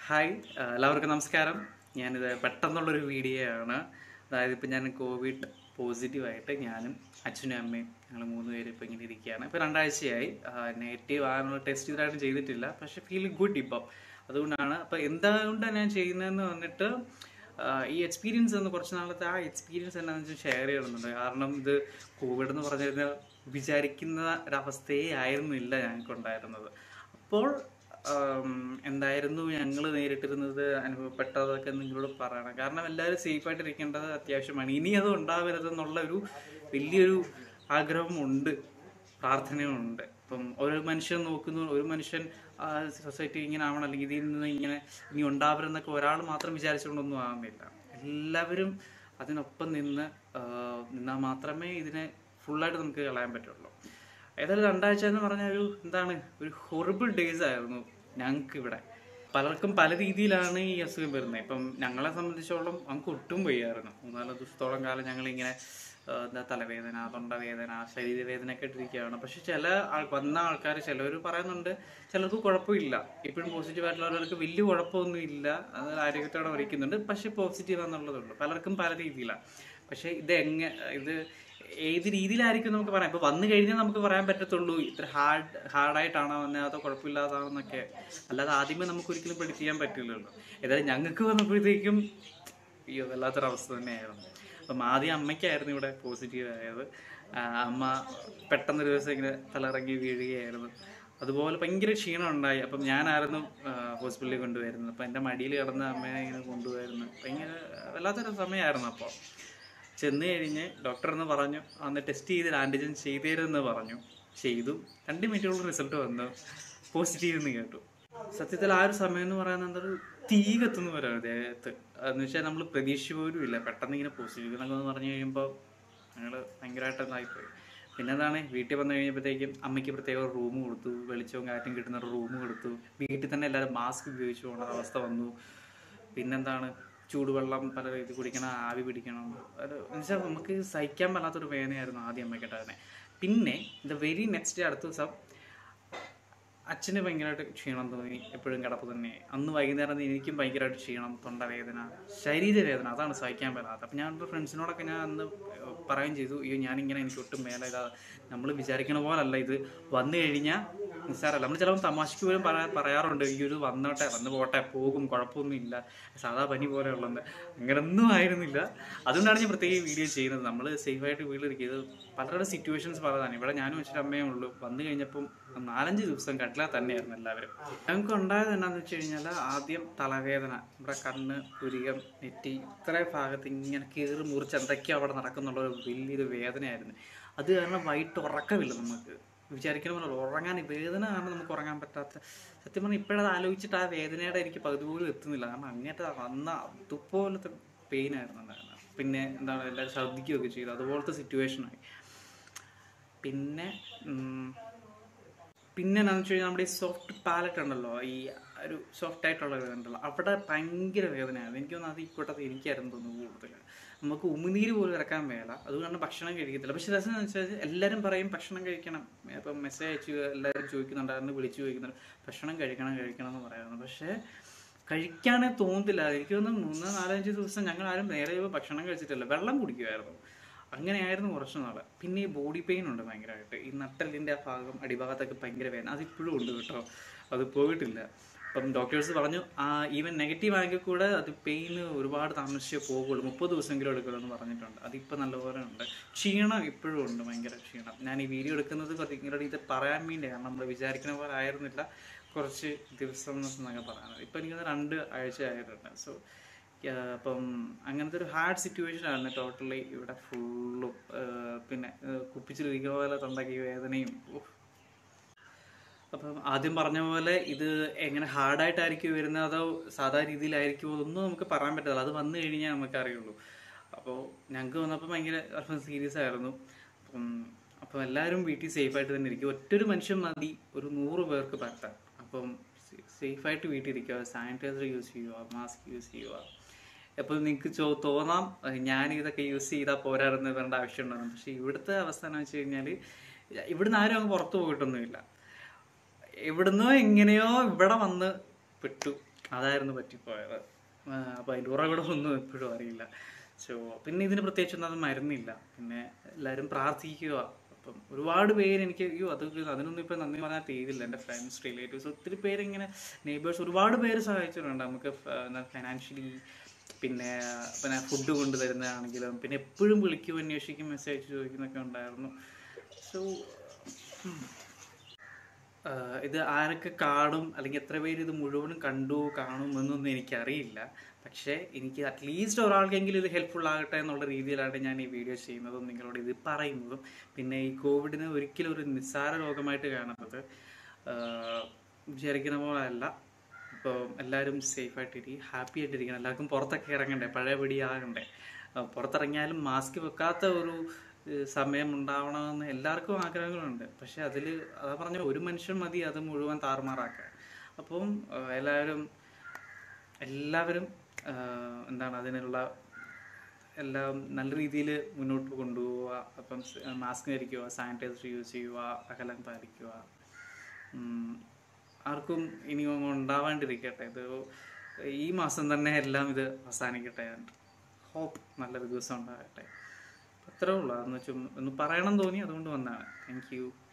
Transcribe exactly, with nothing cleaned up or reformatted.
Hi എല്ലാവർക്കും നമസ്കാരം. ഞാനിത് പെട്ടെന്നുള്ളൊരു വീഡിയോ ആണ്. അതായത് ഇപ്പം ഞാൻ കോവിഡ് പോസിറ്റീവായിട്ട് ഞാനും അച്ഛനും അമ്മയും ഞങ്ങൾ മൂന്ന് പേര് ഇപ്പം ഇങ്ങനെ ഇരിക്കുകയാണ്. ഇപ്പോൾ രണ്ടാഴ്ചയായി. നെഗറ്റീവ് ആകാനുള്ള ടെസ്റ്റ് ഇതായിട്ടും ചെയ്തിട്ടില്ല, പക്ഷെ ഫീൽ ഗുഡ് ഇപ്പം. അതുകൊണ്ടാണ് അപ്പോൾ എന്തുകൊണ്ടാണ് ഞാൻ ചെയ്യുന്നതെന്ന് വന്നിട്ട് ഈ എക്സ്പീരിയൻസ് എന്ന് കുറച്ച് നാളത്തെ ആ എക്സ്പീരിയൻസ് എന്താണെന്ന് വെച്ചാൽ ഷെയർ ചെയ്യണമെന്നുണ്ട്. കാരണം ഇത് കോവിഡ് എന്ന് പറഞ്ഞു കഴിഞ്ഞാൽ വിചാരിക്കുന്ന ഒരവസ്ഥയേ ആയിരുന്നില്ല ഞങ്ങൾക്കുണ്ടായിരുന്നത്. അപ്പോൾ എന്തായിരുന്നു ഞങ്ങൾ നേരിട്ടിരുന്നത്, അനുഭവപ്പെട്ടതൊക്കെ നിങ്ങളോട് പറയണം. കാരണം എല്ലാവരും സേഫായിട്ട് ഇരിക്കേണ്ടത് അത്യാവശ്യമാണ്. ഇനി അത് ഉണ്ടാവരുതെന്നുള്ള ഒരു വലിയൊരു ആഗ്രഹമുണ്ട്, പ്രാർത്ഥനയുണ്ട്. ഇപ്പം ഒരു മനുഷ്യൻ നോക്കുന്നു, ഒരു മനുഷ്യൻ സൊസൈറ്റി ഇങ്ങനെ ആവണം, അല്ലെങ്കിൽ ഇതിൽ നിന്ന് ഇങ്ങനെ ഇനി ഉണ്ടാവരുതെന്നൊക്കെ ഒരാൾ മാത്രം വിചാരിച്ചുകൊണ്ടൊന്നും ആകുന്നില്ല. എല്ലാവരും അതിനൊപ്പം നിന്ന് നിന്നാൽ മാത്രമേ ഇതിനെ ഫുള്ളായിട്ട് നമുക്ക് കളയാൻ പറ്റുള്ളൂ. ഏതായാലും രണ്ടാഴ്ച എന്ന് പറഞ്ഞാൽ ഒരു എന്താണ് ഒരു ഹൊറിബിൾ ഡേയ്സ് ആയിരുന്നു ഞങ്ങൾക്ക് ഇവിടെ. പലർക്കും പല രീതിയിലാണ് ഈ അസുഖം വരുന്നത്. ഇപ്പം ഞങ്ങളെ സംബന്ധിച്ചോളം നമുക്ക് ഒട്ടും വയ്യായിരുന്നു. മൂന്നാല് ദിവസത്തോളം കാലം ഞങ്ങളിങ്ങനെ എന്താ തലവേദന, തൊണ്ടവേദന, ശരീരവേദനയൊക്കെ ഇട്ടിരിക്കുകയാണ്. പക്ഷെ ചില ആൾ വന്ന ആൾക്കാർ ചിലവർ പറയുന്നുണ്ട് ചിലർക്ക് കുഴപ്പമില്ല. ഇപ്പോഴും പോസിറ്റീവ് ആയിട്ടുള്ളവർക്ക് വലിയ കുഴപ്പമൊന്നും ഇല്ല, അത് ആരോഗ്യത്തോടെ വരയ്ക്കുന്നുണ്ട്. പക്ഷെ പോസിറ്റീവ് എന്നുള്ളതുള്ളൂ. പലർക്കും പല രീതിയിലാണ്. പക്ഷെ ഇത് എങ്ങനെ ഇത് ഏത് രീതിയിലായിരിക്കും നമുക്ക് പറയാം. ഇപ്പൊ വന്നു കഴിഞ്ഞാൽ നമുക്ക് പറയാൻ പറ്റത്തുള്ളൂ ഇത്ര ഹാർഡ് ഹാർഡായിട്ടാണോ വന്നത് അതോ കുഴപ്പമില്ലാതാണെന്നൊക്കെ. അല്ലാതെ ആദ്യമേ നമുക്ക് ഒരിക്കലും പ്രെഡിക്റ്റ് ചെയ്യാൻ പറ്റില്ലല്ലോ. ഏതായാലും ഞങ്ങൾക്ക് വന്നപ്പോഴത്തേക്കും അയ്യോ വല്ലാത്തൊരവസ്ഥ തന്നെയായിരുന്നു. അപ്പം ആദ്യം അമ്മയ്ക്കായിരുന്നു ഇവിടെ പോസിറ്റീവ് ആയത്. അമ്മ പെട്ടെന്നൊരു ദിവസം ഇങ്ങനെ തലയിറങ്ങി വീഴുകയായിരുന്നു. അതുപോലെ ഭയങ്കര ക്ഷീണം ഉണ്ടായി. അപ്പം ഞാനായിരുന്നു ഹോസ്പിറ്റലിൽ കൊണ്ടുവരുന്നത്. അപ്പം എൻ്റെ മടിയിൽ കിടന്ന് അമ്മയെ ഇങ്ങനെ കൊണ്ടുപോയിരുന്നു. ഭയങ്കര വല്ലാത്തൊരു സമയമായിരുന്നു. അപ്പോൾ ചെന്ന് കഴിഞ്ഞ് ഡോക്ടർ എന്ന് പറഞ്ഞു, അന്ന് ടെസ്റ്റ് ചെയ്ത് ആൻറ്റിജൻ ചെയ്തേരെന്ന് പറഞ്ഞു. ചെയ്തു. രണ്ട് മിനിറ്റുള്ള റിസൾട്ട് വന്നു, പോസിറ്റീവ് എന്ന് കേട്ടു. സത്യത്തിൽ ആ ഒരു സമയം എന്ന് പറയുന്നത് എന്തൊരു തീ കത്തുന്ന പോലെയാണ് ദേഹത്ത്. എന്ന് വെച്ചാൽ നമ്മൾ പ്രതീക്ഷ പോലും ഇല്ല. പെട്ടെന്ന് ഇങ്ങനെ പോസിറ്റീവ് എന്നൊക്കെ എന്ന് പറഞ്ഞു കഴിയുമ്പോൾ ഞങ്ങൾ ഭയങ്കരമായിട്ട് ഇതായിപ്പോയി. പിന്നെ എന്താണ്, വീട്ടിൽ വന്നു കഴിഞ്ഞപ്പോഴത്തേക്കും അമ്മയ്ക്ക് പ്രത്യേക റൂം കൊടുത്തു, വെളിച്ചവും കാറ്റും കിട്ടുന്ന ഒരു റൂം കൊടുത്തു. വീട്ടിൽ തന്നെ എല്ലാവരും മാസ്ക് ഉപയോഗിച്ചു പോകുന്ന അവസ്ഥ വന്നു. പിന്നെന്താണ്, ചൂടുവെള്ളം പല രീതി കുടിക്കണം, ആവി പിടിക്കണം. ഒരു എന്നുവെച്ചാൽ നമുക്ക് സഹിക്കാൻ പറ്റാത്തൊരു വേദനയായിരുന്നു ആദ്യം അമ്മയ്ക്കിട്ടതിനെ. പിന്നെ ദ വെരി നെക്സ്റ്റ് ഡേ അടുത്ത ദിവസം അച്ഛന് ഭയങ്കരമായിട്ട് ക്ഷീണം തോന്നി, എപ്പോഴും കിടപ്പ് തന്നെ. അന്ന് വൈകുന്നേരം എനിക്കും ഭയങ്കരമായിട്ട് ക്ഷീണം, തൊണ്ടവേദന, ശരീരവേദന, അതാണ് സഹിക്കാൻ പറ്റാത്തത്. അപ്പം ഞാൻ എൻ്റെ ഫ്രണ്ട്സിനോടൊക്കെ ഞാൻ അന്ന് പറയുകയും ചെയ്തു, അയ്യോ ഞാനിങ്ങനെ എനിക്ക് ഒട്ടും മേലെ ഇതാ, നമ്മൾ വിചാരിക്കണ പോലല്ല ഇത്. വന്നു കഴിഞ്ഞാൽ നിസ്സാരമല്ല. നമ്മൾ ചിലപ്പോൾ തമാശയ്ക്ക് പോലും പറയാ പറയാറുണ്ട് ഈ ഒരു വന്നോട്ടെ വന്ന് പോട്ടെ പോകും, കുഴപ്പമൊന്നും ഇല്ല, സാധാ പനി പോലെ ഉള്ളത്. അങ്ങനൊന്നും ആയിരുന്നില്ല. അതുകൊണ്ടാണ് ഞാൻ പ്രത്യേകം വീഡിയോ ചെയ്യുന്നത്. നമ്മൾ സേഫായിട്ട് വീട്ടിലിരിക്കുക. ഇത് പലരുടെ സിറ്റുവേഷൻസ് പലതാണ്. ഇവിടെ ഞാനും വെച്ചിട്ട് അമ്മയേ ഉള്ളൂ. വന്നു കഴിഞ്ഞപ്പം നാലഞ്ച് ദിവസം കട്ടില തന്നെയായിരുന്നു എല്ലാവരും. ഞങ്ങൾക്ക് ഉണ്ടായത് എന്നാന്ന് വെച്ച് കഴിഞ്ഞാൽ ആദ്യം തലവേദന, നമ്മുടെ കണ്ണ്, പുരികം, നെറ്റി, ഇത്ര ഭാഗത്ത് ഇങ്ങനെ കീറി മുറിച്ച് എന്തൊക്കെയോ അവിടെ നടക്കുന്നുള്ള ഒരു വലിയൊരു വേദനയായിരുന്നു. അത് കാരണം വൈകിട്ട് ഉറക്കമില്ല. നമുക്ക് വിചാരിക്കുന്ന പോലെ ഉറങ്ങാൻ വേദന കാരണം നമുക്ക് ഉറങ്ങാൻ പറ്റാത്ത. സത്യം പറഞ്ഞാൽ ഇപ്പോഴത് ആലോചിച്ചിട്ട് ആ വേദനയുടെ എനിക്ക് പകുതി പോലും എത്തുന്നില്ല. കാരണം അങ്ങനത്തെ വന്ന അതുപോലത്തെ പെയിൻ ആയിരുന്നു ഉണ്ടായിരുന്നത്. പിന്നെ എന്താണ്, എല്ലാവരും ശ്രദ്ധിക്കുകയൊക്കെ ചെയ്തു. അതുപോലത്തെ സിറ്റുവേഷനായി. പിന്നെ പിന്നെ എന്താണെന്ന് വെച്ച് കഴിഞ്ഞാൽ നമ്മുടെ ഈ സോഫ്റ്റ് പാലറ്റ് ഉണ്ടല്ലോ, ഈ ഒരു സോഫ്റ്റ് ആയിട്ടുള്ള വേദന ഉണ്ടല്ലോ, അവിടെ ഭയങ്കര വേദനയാണ്. എനിക്ക് തോന്നുന്നത് അത് ഈ കൂട്ടത്തിൽ എനിക്കായിരുന്നു തോന്നുന്നു കൂടുതൽ. നമുക്ക് ഉമിനീര് പോലും ഇറക്കാൻ വേല. അതുകൊണ്ട് ഭക്ഷണം കഴിക്കത്തില്ല. പക്ഷെ രസം എന്ന് വെച്ചാൽ എല്ലാവരും പറയും ഭക്ഷണം കഴിക്കണം. ഇപ്പം മെസ്സേജ് അയച്ച് എല്ലാവരും ചോദിക്കുന്നുണ്ടായിരുന്നു, വിളിച്ച് ചോദിക്കുന്നുണ്ട് ഭക്ഷണം കഴിക്കണം കഴിക്കണം എന്ന് പറയാറുണ്ട്. പക്ഷേ കഴിക്കാനേ തോന്നത്തില്ല. എനിക്ക് തോന്നുന്നു മൂന്ന് നാലഞ്ച് ദിവസം ഞങ്ങൾ ആരും നേരെ ഭക്ഷണം കഴിച്ചിട്ടില്ല, വെള്ളം കുടിക്കുമായിരുന്നു. അങ്ങനെയായിരുന്നു കുറച്ച് നാൾ. പിന്നെ ഈ ബോഡി പെയിൻ ഉണ്ട് ഭയങ്കരമായിട്ട്. ഈ നട്ടലിൻ്റെ ആ ഭാഗം അടിഭാഗത്തൊക്കെ ഭയങ്കര വേദന. അതിപ്പോഴും ഉണ്ട് കേട്ടോ, അത് പോയിട്ടില്ല. അപ്പം ഡോക്ടേഴ്സ് പറഞ്ഞു ആ ഈവൻ നെഗറ്റീവ് ആണെങ്കിൽ കൂടെ അത് പെയിന് ഒരുപാട് താമസിച്ചേ പോകുള്ളൂ, മുപ്പത് ദിവസമെങ്കിലും എടുക്കുമെന്ന് പറഞ്ഞിട്ടുണ്ട്. അതിപ്പോൾ നല്ലപോലെ ഉണ്ട്. ക്ഷീണം ഇപ്പോഴും ഉണ്ട്, ഭയങ്കര ക്ഷീണം. ഞാൻ ഈ വീഡിയോ എടുക്കുന്നത് നിങ്ങളുടെ ഇത് പറയാൻ വേണ്ടിയാണ്. നമ്മൾ വിചാരിക്കുന്ന പോലെ ആയിരുന്നില്ല കുറച്ച് ദിവസം എന്നൊക്കെ പറയുന്നത്. ഇപ്പം എനിക്കത് രണ്ട് ആഴ്ച ആയിട്ടുണ്ട്. സോ അപ്പം അങ്ങനത്തെ ഒരു ഹാർഡ് സിറ്റുവേഷൻ ആണ് ടോട്ടലി ഇവിടെ ഫുള്ളും. പിന്നെ കുപ്പിച്ചിരിക്കുന്ന പോലെ തൊണ്ടയ്ക്ക് വേദനയും. അപ്പം ആദ്യം പറഞ്ഞ പോലെ ഇത് എങ്ങനെ ഹാർഡായിട്ടായിരിക്കും വരുന്നത് അതോ സാധാരണ രീതിയിലായിരിക്കുമോ അതൊന്നും നമുക്ക് പറയാൻ പറ്റില്ല. അത് വന്നു കഴിഞ്ഞാൽ നമുക്ക് അറിയുള്ളൂ. അപ്പോൾ ഞങ്ങൾക്ക് വന്നപ്പോൾ ഭയങ്കര സീരിയസ് ആയിരുന്നു. അപ്പം അപ്പം എല്ലാവരും വീട്ടിൽ സേഫായിട്ട് തന്നെ ഇരിക്കും. ഒറ്റൊരു മനുഷ്യൻ മതി ഒരു നൂറ് പേർക്ക് പരത്താൻ. അപ്പം സേഫായിട്ട് വീട്ടിൽ ഇരിക്കുക, സാനിറ്റൈസർ യൂസ് ചെയ്യുക, മാസ്ക് യൂസ് ചെയ്യുക. അപ്പോൾ നിങ്ങൾക്ക് ചോ തോന്നാം ഞാൻ ഇതൊക്കെ യൂസ് ചെയ്താൽ പോരായിരുന്നു, വരേണ്ട ആവശ്യമുണ്ടാകും. പക്ഷേ ഇവിടുത്തെ അവസ്ഥ എന്ന് വെച്ച് കഴിഞ്ഞാൽ ഇവിടുന്ന് ആരും അങ്ങ് പുറത്ത് പോയിട്ടൊന്നുമില്ല. എവിടുന്നോ എങ്ങനെയോ ഇവിടെ വന്ന് പെട്ടു. അതായിരുന്നു പറ്റിപ്പോയത്. അപ്പോൾ അതിൻ്റെ ഉറവിടമൊന്നും എപ്പോഴും അറിയില്ല. സോ പിന്നെ ഇതിന് പ്രത്യേകിച്ചൊന്നും അത് മരുന്നില്ല. പിന്നെ എല്ലാവരും പ്രാർത്ഥിക്കുക. അപ്പം ഒരുപാട് പേര് എനിക്ക് അയ്യോ അത് അതിനൊന്നും ഇപ്പം നന്ദി പറയാൻ തീരില്ല. എൻ്റെ ഫ്രണ്ട്സ്, റിലേറ്റീവ്സ്, ഒത്തിരി പേരിങ്ങനെ നെയ്ബേഴ്സ് ഒരുപാട് പേര് സഹായിച്ചിട്ടുണ്ട് നമുക്ക്. എന്താ ഫൈനാൻഷ്യലി, പിന്നെ പിന്നെ ഫുഡ് കൊണ്ട് തരുന്നതാണെങ്കിലും, പിന്നെ എപ്പോഴും വിളിക്കും, അന്വേഷിക്കും, മെസ്സേജ് ചോദിക്കുന്നൊക്കെ ഉണ്ടായിരുന്നു. സോ ഇത് ആരൊക്കെ കാണും അല്ലെങ്കിൽ എത്ര പേര് ഇത് മുഴുവനും കണ്ടു കാണും എന്നൊന്നും എനിക്കറിയില്ല. പക്ഷേ എനിക്ക് അറ്റ്ലീസ്റ്റ് ഒരാൾക്കെങ്കിലും ഇത് ഹെൽപ്ഫുൾ ആകട്ടെ എന്നുള്ള രീതിയിലാണ് ഞാൻ ഈ വീഡിയോ ചെയ്യുന്നതും നിങ്ങളോട് ഇത് പറയുന്നതും. പിന്നെ ഈ കോവിഡിനെ ഒരിക്കലും ഒരു നിസ്സാര രോഗമായിട്ട് കാണുന്നത് വിചാരിക്കുന്ന പോലെ അല്ല. ഇപ്പോൾ എല്ലാവരും സേഫായിട്ടിരിക്കും, ഹാപ്പി ആയിട്ടിരിക്കണം. എല്ലാവർക്കും പുറത്തൊക്കെ ഇറങ്ങണ്ടേ, പഴയപടി ആകണ്ടേ. പുറത്തിറങ്ങിയാലും മാസ്ക് വെക്കാത്ത ഒരു സമയം ഉണ്ടാവണമെന്ന് എല്ലാവർക്കും ആഗ്രഹങ്ങളുണ്ട്. പക്ഷെ അതിൽ അതാ പറഞ്ഞ ഒരു മനുഷ്യൻ മതി അത് മുഴുവൻ താറുമാറാക്കാൻ. അപ്പം എല്ലാവരും എല്ലാവരും എന്താണ് അതിനുള്ള എല്ലാം നല്ല രീതിയിൽ മുന്നോട്ട് കൊണ്ടുപോവുക. അപ്പം മാസ്ക് ധരിക്കുക, സാനിറ്റൈസർ യൂസ് ചെയ്യുക, അകലം പാലിക്കുക. ആർക്കും ഇനി ഉണ്ടാവാണ്ടിരിക്കട്ടെ. ഇത് ഈ മാസം തന്നെ എല്ലാം ഇത് അവസാനിക്കട്ടെ. ഹോപ്പ് നല്ലൊരു ദിവസം ഉണ്ടാകട്ടെ. അത്രേ ഉള്ളൂ. അതെന്ന് വെച്ചാൽ ഒന്ന് പറയണം തോന്നി, അതുകൊണ്ട് വന്നതാണ്. Thank U.